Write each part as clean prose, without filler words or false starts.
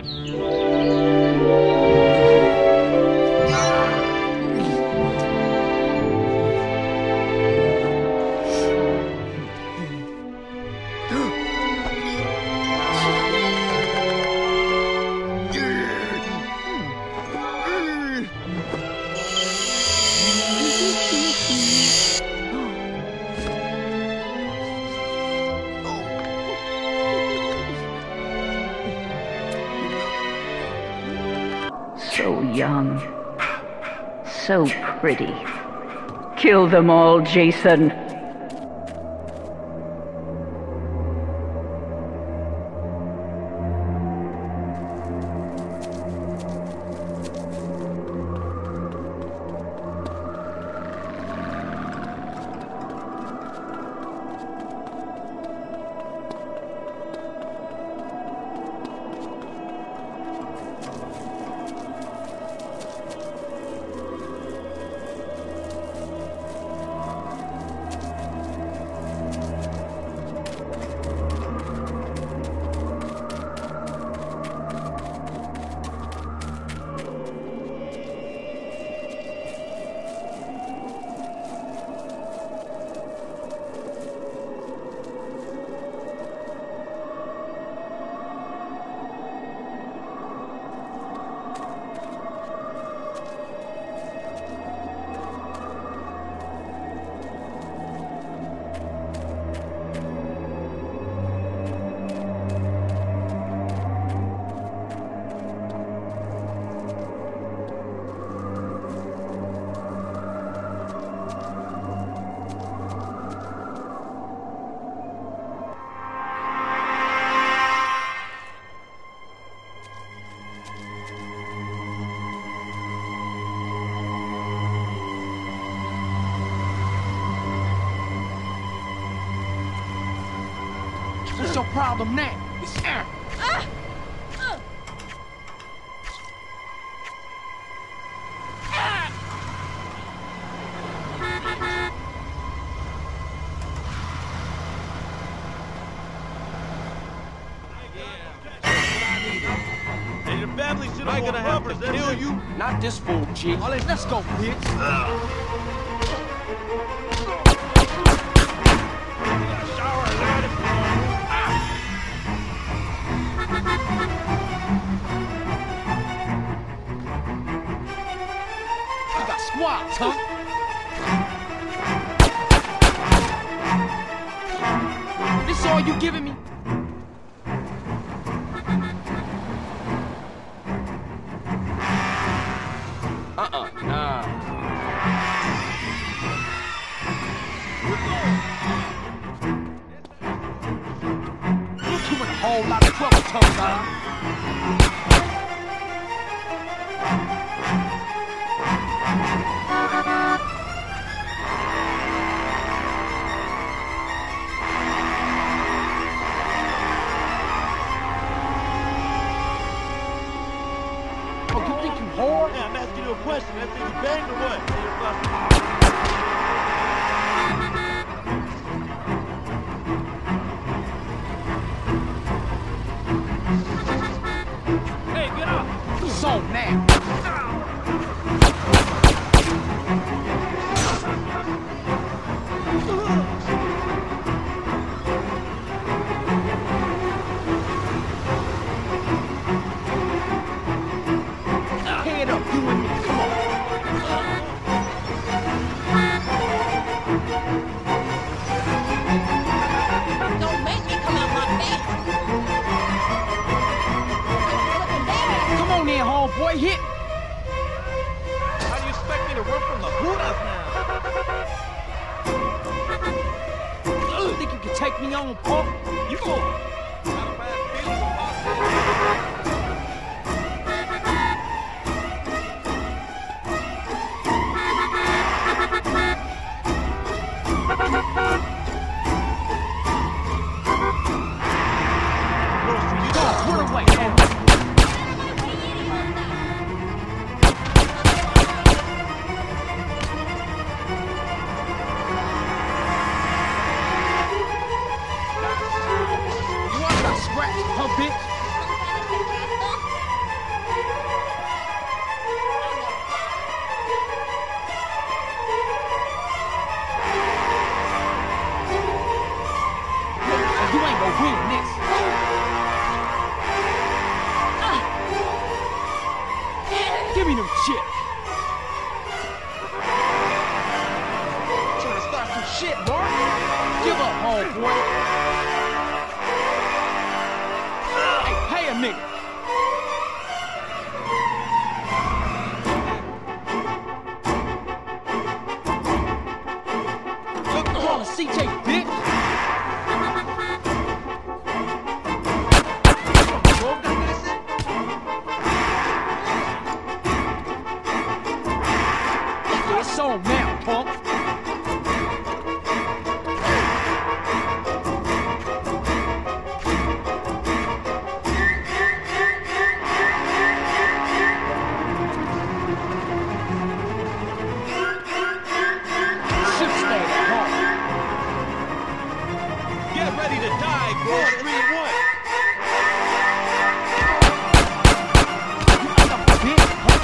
So young. So pretty. Kill them all, Jason. What's your problem now? It's And your family should have gonna have to kill you. not this fool, G. Let's go, bitch. You got squats, huh? This all you giving me? Nah. You in a whole lot of trouble, tough guy. Oh, you think you whore? Yeah, I'm asking you a question. That thing you banged or what? Hey, get up! Who's on now? Head up, you and me, come on. Don't make me come out my face. Looking bad. Come on in, homeboy, hit. How do you expect me to run from the Hoodas now? You think you can take me on, punk? You go. Got a bad feeling about Put away, man. Give me them chips. Trying to start some shit, Mark. Give up, homeboy. Hey, pay a nigga. Look, come on, CJ, bitch. It's on now, punk. Should stay at home. Get ready to die, boy. 3 and 1. You son of a bitch, punk.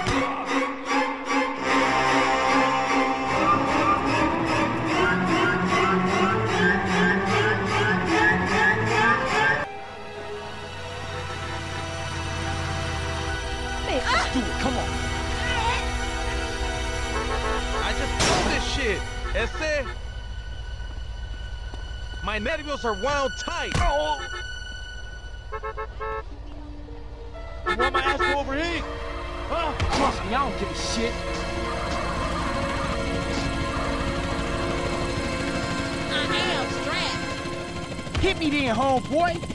Let's do it, come on. I just know this shit. Ese. My nervios are wound tight. Oh. You want my ass to overheat? Huh? Trust me, I don't give a shit. I am strapped. Hit me then, homeboy.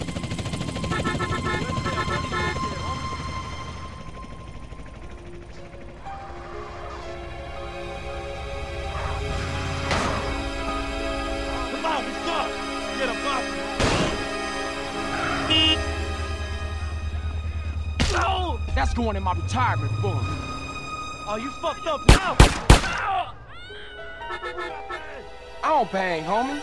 Come on, what's up? Get him up. Oh! That's going in my retirement fund. Oh, you fucked up now. I don't bang, homie.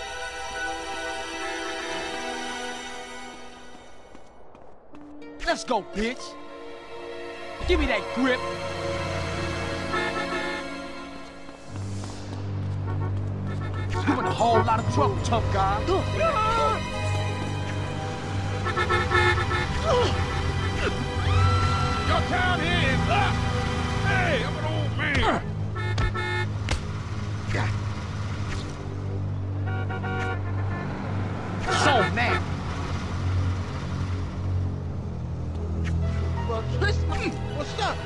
Let's go, bitch. Give me that grip. You in a whole lot of trouble, tough guy. Your town here is up. Hey, I'm an old man. So now. Well, what's up?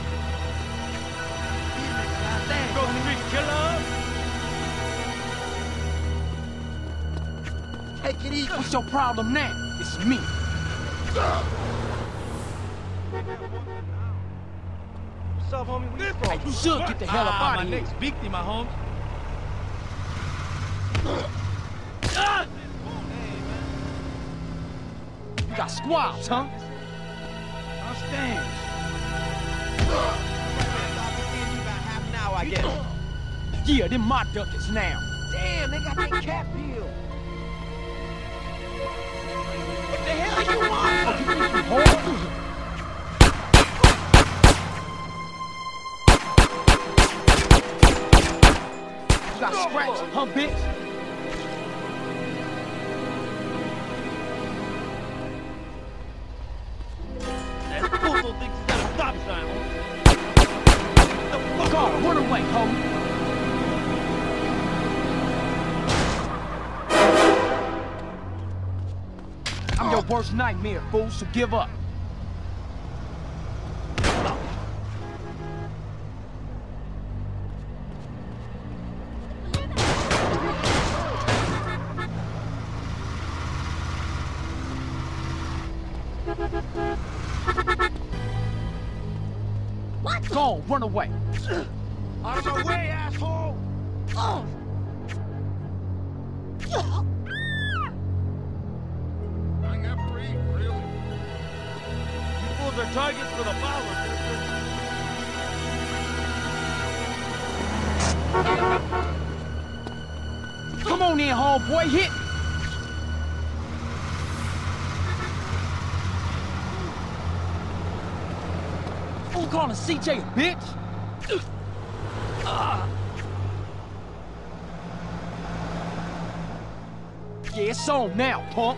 Go street killer. Take it easy. What's your problem now? It's me. What's up, homie? Where you from? Hey, you should get the hell up out my of here. next victim, homie. You got squabs, huh? Understand? Half an hour, I guess. Yeah, them my duckets now. Damn, they got that cat peel. What the hell you want? Oh, you think you hold? You got scratches, huh, bitch? That puto thinks he's got a stop sign, homie. What the fuck? God, run away, homie. I'm your worst nightmare, fool, so give up. What? Go on, run away. Out of my way, asshole! Oh. I never eat, really. You fools are targets for the power. Come on in, homeboy, hit. You calling CJ a bitch? Yeah, it's on now, punk.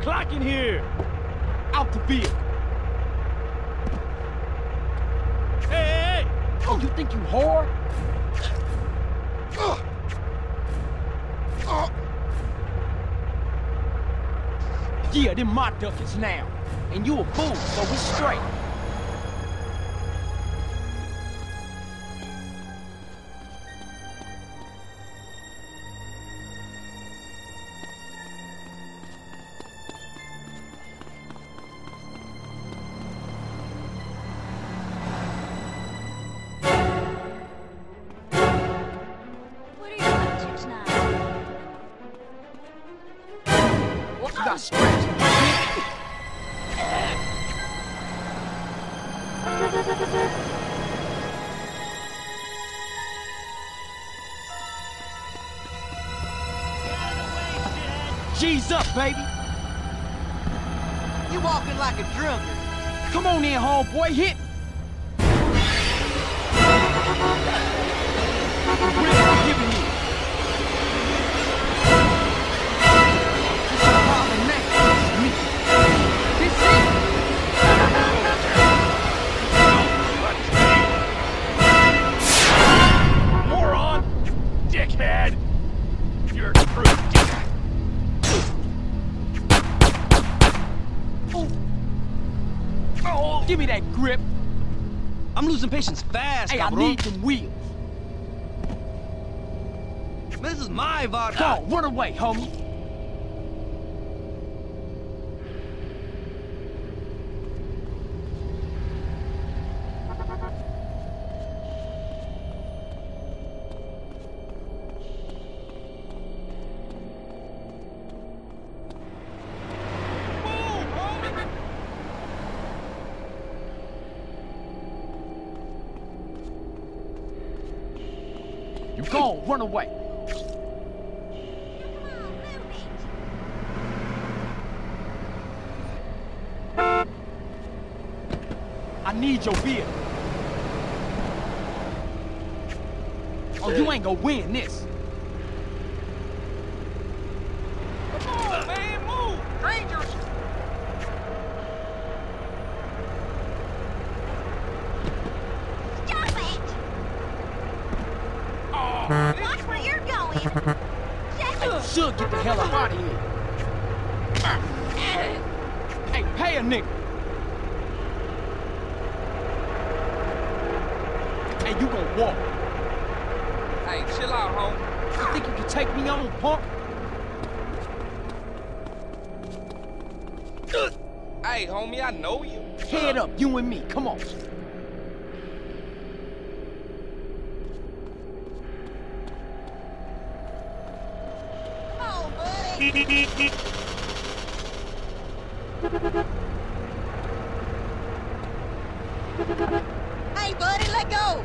o'clock in here. Out the vehicle. Hey! Oh, you think you whore? Yeah, them my duckets now. And you a fool, so we straight. What are your objects now? What? You got scratched. G's up, baby. You walking like a drunkard. Come on in, homeboy, hit. Grip, I'm giving you. This is Harlem Nation. Me. This it. Moron! Dickhead! You're screwed. Oh, give me that grip. I'm losing patience fast, Hey, I cabrón. need them wheels. This is my vodka. Go on, run away, homie. You go on, run away. I need your vehicle. Oh, you ain't gonna win this. Come on, man, move! Strangers! Stop it! Watch where you're going! Hey, you should get the hell out of here. Hey, pay a nigga. Hey, you gon' walk. Hey, chill out, home. You think you can take me on, punk? Hey, homie, I know you. Head up, you and me. Come on. Oh, buddy! Hey, buddy, let go!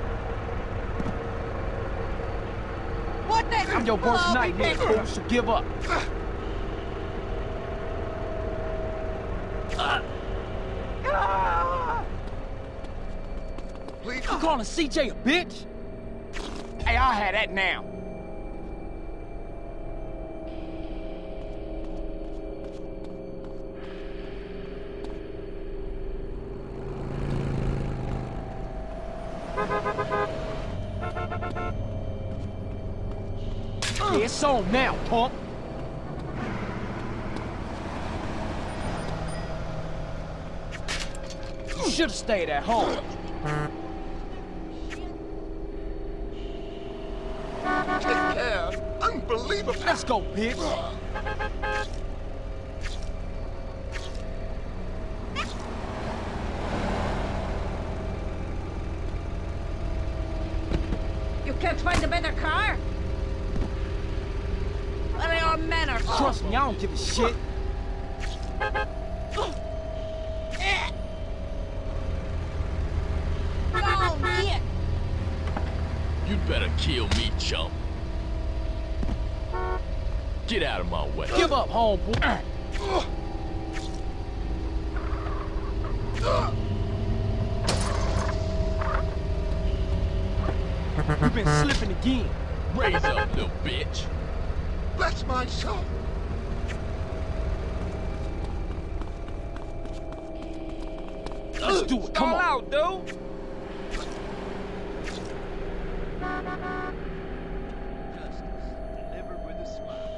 What the? I'm your worst Oh, nightmare, fool, so give up. Please. You calling CJ a bitch? Hey, I'll have that now. Yeah, it's on now, punk. You should've stayed at home. Take care. Unbelievable. Let's go, bitch. You can't find a better car? Well, your men are Trust me, I don't give a shit. Oh, yeah. You'd better kill me, chump. Get out of my way. Give up, homeboy. You've been slipping again. Raise up, little bitch. Bless my soul. Let's do it. Come Call on. out, dude. Justice delivered with a smile.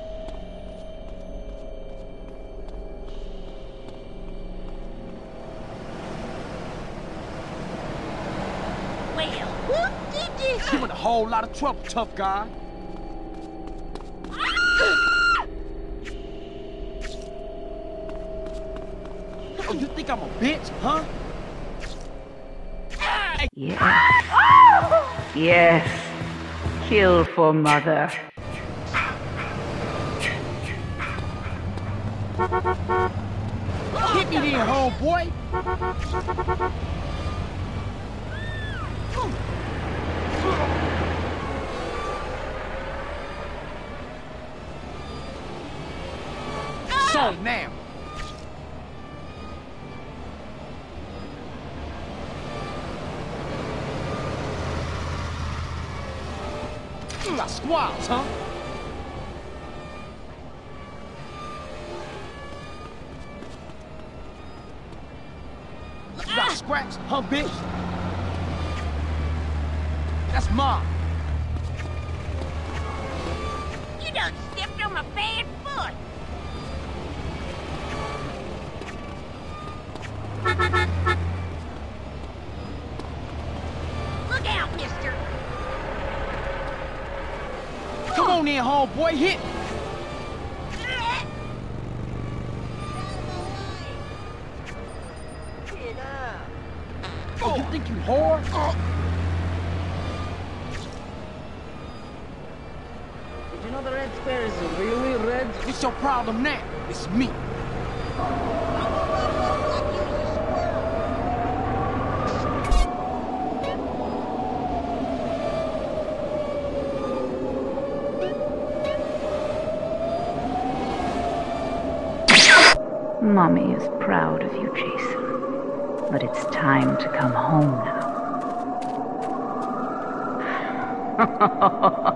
Well, who did this? You in a whole lot of trouble, tough guy. Oh, you think I'm a bitch, huh? Yes. Yes. Kill for mother. Hit me then, homeboy. So now. You got squaws, huh? You got scraps, huh, bitch? That's mine. You done stepped on my bad foot. Look out, mister. Come on then, homeboy, hit. Oh, you think you whore? Did you know the Red Square is really red? What's your problem now? It's me. Mommy is proud of you, Jason. But it's time to come home now.